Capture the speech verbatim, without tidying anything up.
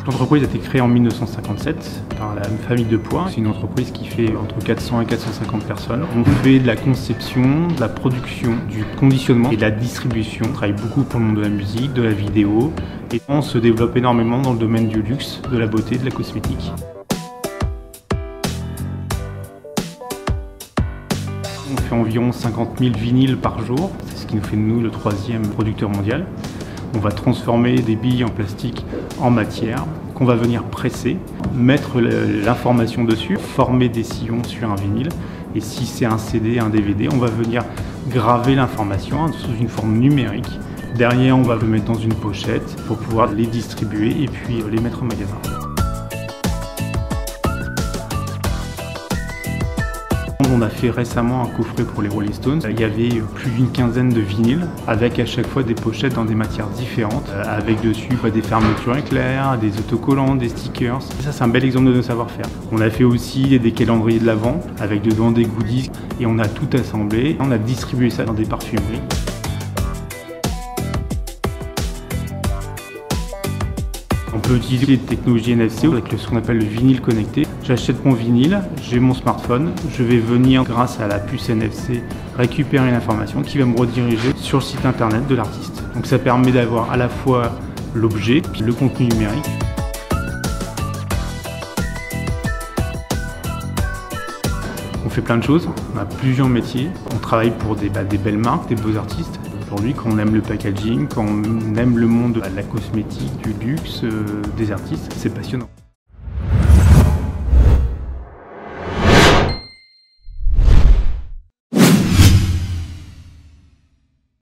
L'entreprise a été créée en mille neuf cent cinquante-sept par la famille de Poix. C'est une entreprise qui fait entre quatre cents et quatre cent cinquante personnes. On fait de la conception, de la production, du conditionnement et de la distribution. On travaille beaucoup pour le monde de la musique, de la vidéo et on se développe énormément dans le domaine du luxe, de la beauté, de la cosmétique. On fait environ cinquante mille vinyles par jour, c'est ce qui nous fait de nous le troisième producteur mondial. On va transformer des billes en plastique en matière qu'on va venir presser, mettre l'information dessus, former des sillons sur un vinyle. Et si c'est un C D, un D V D, on va venir graver l'information sous une forme numérique. Derrière, on va le mettre dans une pochette pour pouvoir les distribuer et puis les mettre au magasin. On a fait récemment un coffret pour les Rolling Stones. Il y avait plus d'une quinzaine de vinyles avec à chaque fois des pochettes dans des matières différentes, avec dessus bah, des fermetures éclairs, des autocollants, des stickers. Et ça, c'est un bel exemple de nos savoir-faire. On a fait aussi des calendriers de l'Avent avec dedans des goodies et on a tout assemblé. On a distribué ça dans des parfumeries. On peut utiliser les technologies N F C avec ce qu'on appelle le vinyle connecté. J'achète mon vinyle, j'ai mon smartphone, je vais venir, grâce à la puce N F C, récupérer l'information qui va me rediriger sur le site internet de l'artiste. Donc ça permet d'avoir à la fois l'objet puis le contenu numérique. On fait plein de choses, on a plusieurs métiers, on travaille pour des, bah, des belles marques, des beaux artistes. Aujourd'hui, quand on aime le packaging, quand on aime le monde de la cosmétique, du luxe, euh, des artistes, c'est passionnant.